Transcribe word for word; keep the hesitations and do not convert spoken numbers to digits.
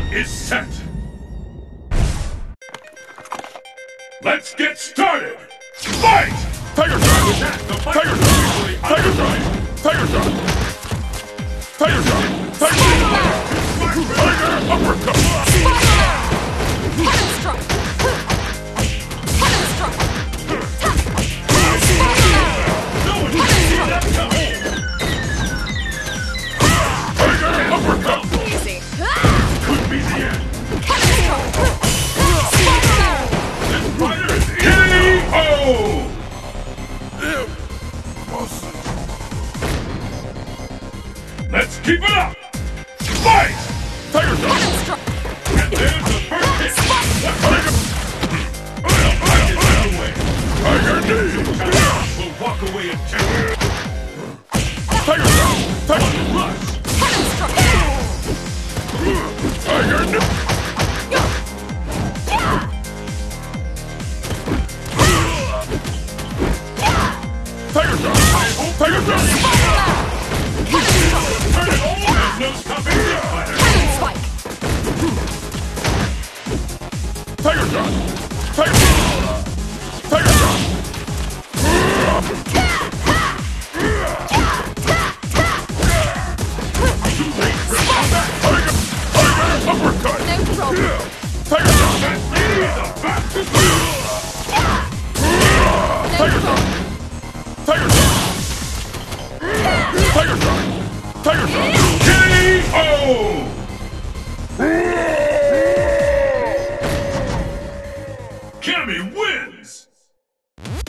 is set. Let's get started. Fight! Tiger Shot! Tiger Shot! Tiger Shot! Tiger Shot! Tiger Shot! Tiger Shot! Tiger Uppercut! Heaven Strike! Heaven Strike! No one can see that coming. Tiger Uppercut! Easy! Could be the end. Heaven Strike! This fighter is K O. Let's keep it up. Fight! Tiger Shot! Heaven Strike! And there's the first hit. Tiger. Well, I get that away. Tiger Knee! We'll walk away in ten. Tiger Shot! Tiger Rush. Heaven Strike! Tiger Knee! Tiger Shot! Tiger Shot! Turn it all. There's no stopping this fighter. Heaven Spike! Tiger Shot! Tiger Shot! Tiger Shot! Tiger! Tiger Uppercut! No problem! Tiger Shot! That lady is the fastest. No Tiger problem! Shot! Tiger Shot! Tiger Shot! Tiger Shot! K O. Cammy wins.